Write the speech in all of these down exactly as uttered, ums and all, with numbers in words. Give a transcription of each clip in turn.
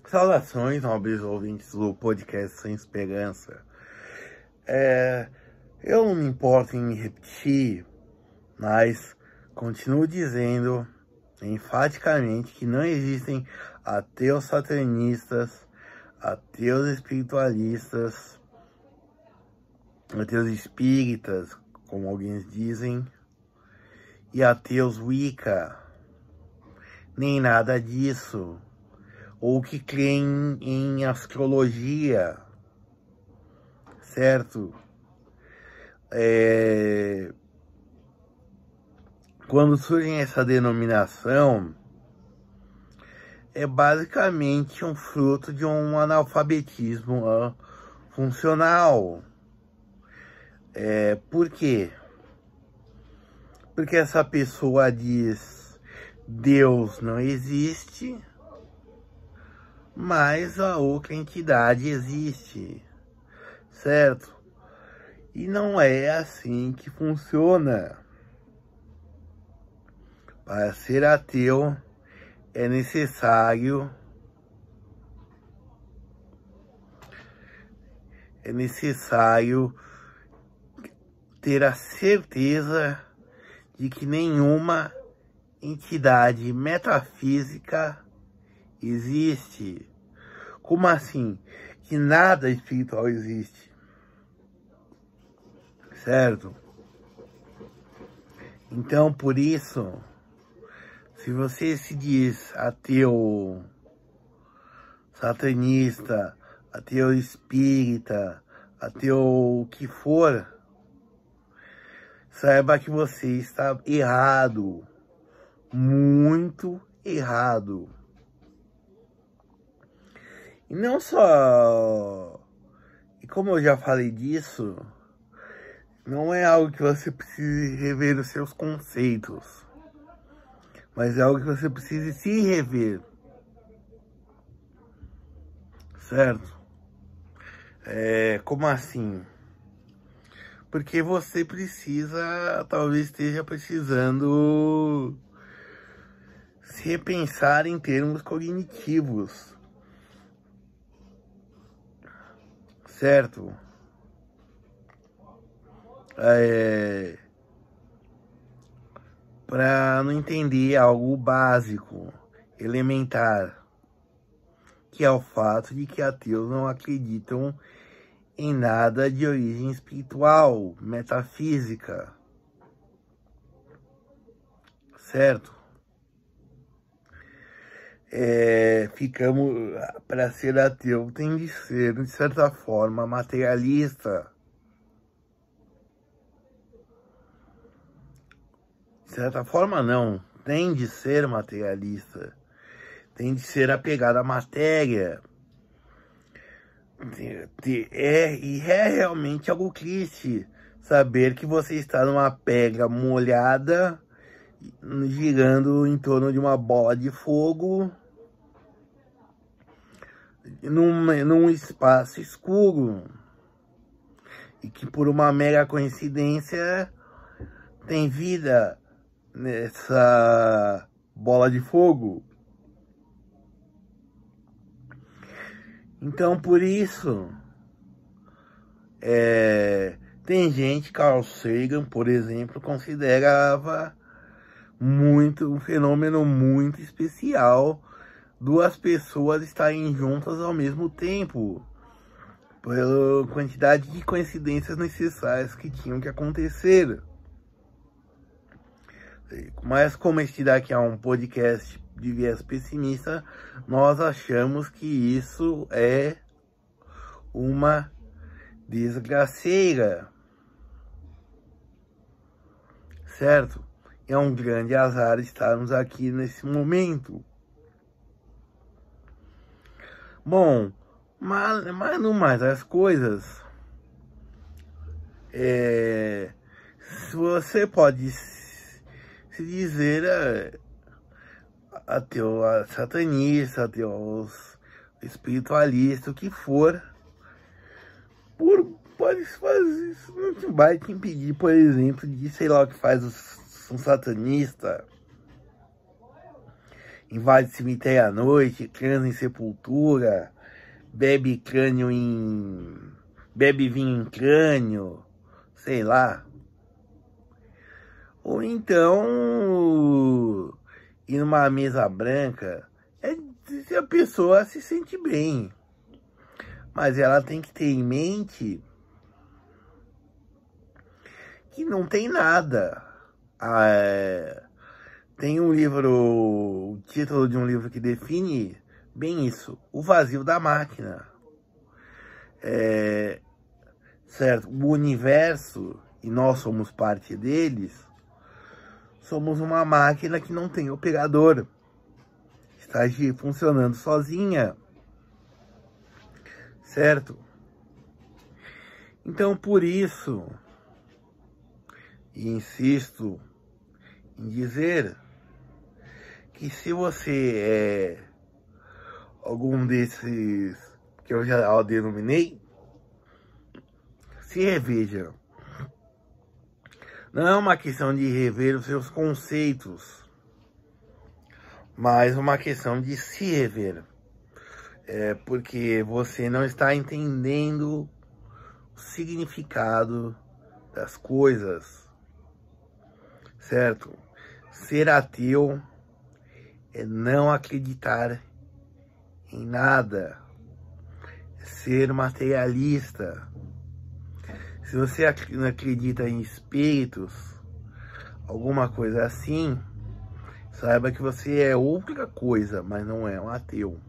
Saudações, nobres ouvintes do podcast Sem Esperança. É, eu não me importo em me repetir, mas continuo dizendo enfaticamente que não existem ateus satanistas, ateus espiritualistas, ateus espíritas, como alguns dizem, e ateus Wicca, nem nada disso. Ou que creem em astrologia, certo? É... Quando surge essa denominação, é basicamente um fruto de um analfabetismo uh, funcional. É... Por quê? Porque essa pessoa diz: Deus não existe, mas a outra entidade existe, certo? E não é assim que funciona. Para ser ateu é necessário é necessário ter a certeza de que nenhuma entidade metafísica existe. Como assim? Que nada espiritual existe, certo? Então, por isso, se você se diz ateu, satanista, ateu espírita, ateu o que for, saiba que você está errado, muito errado. E não só, e como eu já falei disso, não é algo que você precise rever os seus conceitos, mas é algo que você precise se rever, certo? É, como assim? Porque você precisa, talvez esteja precisando se repensar em termos cognitivos, certo? É, para não entender algo básico, elementar, que é o fato de que ateus não acreditam em nada de origem espiritual, metafísica, certo? É, ficamos, para ser ateu tem de ser, de certa forma, materialista. De certa forma não, tem de ser materialista, tem de ser apegado à matéria. É, e é realmente algo triste saber que você está numa pedra molhada, girando em torno de uma bola de fogo, num, num espaço escuro, e que por uma mera coincidência tem vida nessa bola de fogo. Então, por isso, é, tem gente, Carl Sagan, por exemplo, considerava muito um fenômeno muito especial duas pessoas estarem juntas ao mesmo tempo, pela quantidade de coincidências necessárias que tinham que acontecer. Mas como este daqui é um podcast de viés pessimista, nós achamos que isso é uma desgraceira, certo? É um grande azar estarmos aqui nesse momento. Bom, mas, mas no mais das coisas, é, se você pode se dizer é, ateu, satanista, ateu, espiritualista, o que for, por, pode fazer, isso não vai te impedir, por exemplo, de, sei lá o que faz um satanista, invade cemitério à noite, crânio em sepultura, bebe crânio em... bebe vinho em crânio, sei lá. Ou então, ir numa mesa branca, é se a pessoa se sente bem. Mas ela tem que ter em mente que não tem nada. Ah, é... Tem um livro, o título de um livro que define bem isso, o vazio da máquina. É, certo, o universo, e nós somos parte deles, somos uma máquina que não tem operador, está funcionando sozinha, certo? Então, por isso, e insisto em dizer que se você é algum desses que eu já denominei, se reveja. Não é uma questão de rever os seus conceitos, mas uma questão de se rever. É porque você não está entendendo o significado das coisas, certo? Ser ateu é não acreditar em nada, é ser materialista. Se você não acredita em espíritos, alguma coisa assim, saiba que você é outra coisa, mas não é um ateu.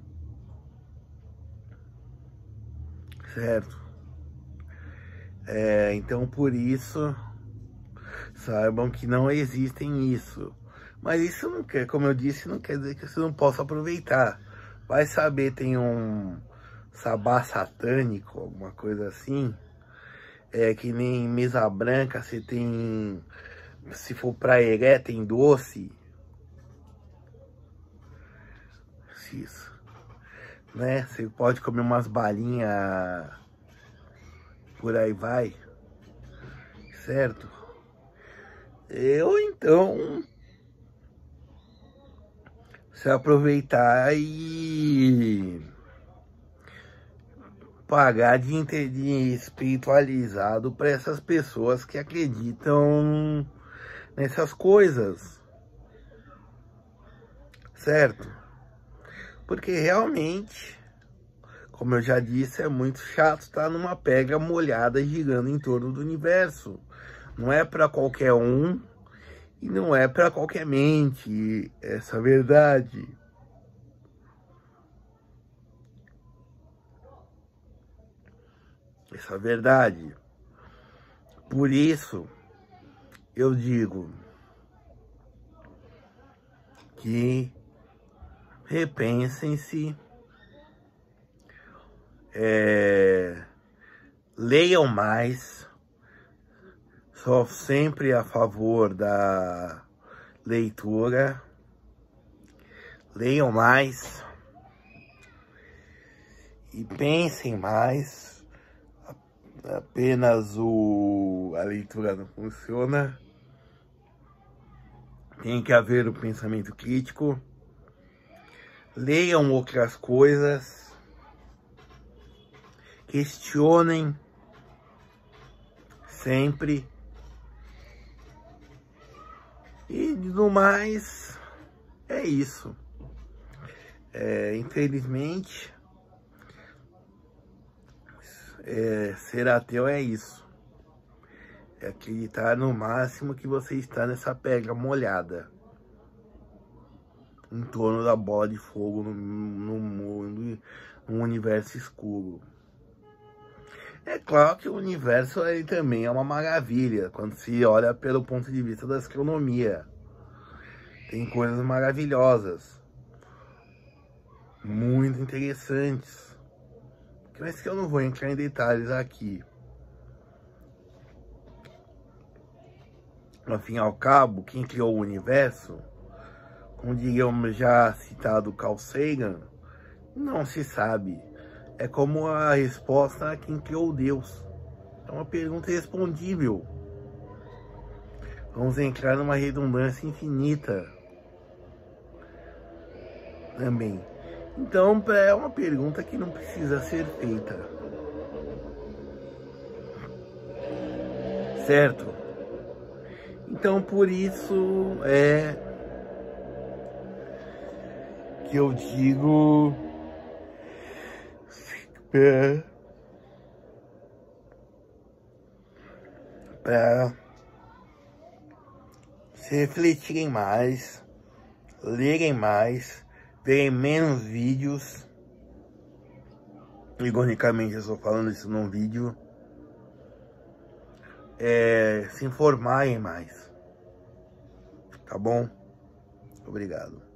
Certo? É, então, por isso, saibam que não existem isso. Mas isso não quer, como eu disse, não quer dizer que você não possa aproveitar. Vai saber, tem um sabá satânico, alguma coisa assim. É que nem mesa branca, você tem, se for pra eré, tem doce. Isso. Né? Você pode comer umas balinhas, por aí vai. Certo? Eu, então... se aproveitar e pagar de, de espiritualizado para essas pessoas que acreditam nessas coisas, certo? Porque realmente, como eu já disse, é muito chato estar numa pedra molhada girando em torno do universo. Não é para qualquer um. E não é para qualquer mente essa verdade. Essa verdade. Por isso, eu digo que repensem-se, é, leiam mais. Sou sempre a favor da leitura. Leiam mais. E pensem mais. Apenas o, a leitura não funciona. Tem que haver o pensamento crítico. Leiam outras coisas. Questionem. Sempre. E no mais, é isso. É, infelizmente, é, ser ateu é isso. É acreditar no máximo que você está nessa pedra molhada, em torno da bola de fogo no, no mundo, no universo escuro. É claro que o universo aí também é uma maravilha, quando se olha pelo ponto de vista da astronomia. Tem coisas maravilhosas, muito interessantes, mas que eu não vou entrar em detalhes aqui. Ao fim e ao cabo, quem criou o universo, como diríamos já citado Carl Sagan, não se sabe. É como a resposta a quem criou Deus. É uma pergunta irrespondível. Vamos entrar numa redundância infinita. também. Então é uma pergunta que não precisa ser feita, certo? Então por isso é que eu digo para para se refletirem mais, lerem mais, verem menos vídeos. Ironicamente eu estou falando isso num vídeo. É, se informarem mais. Tá bom? Obrigado.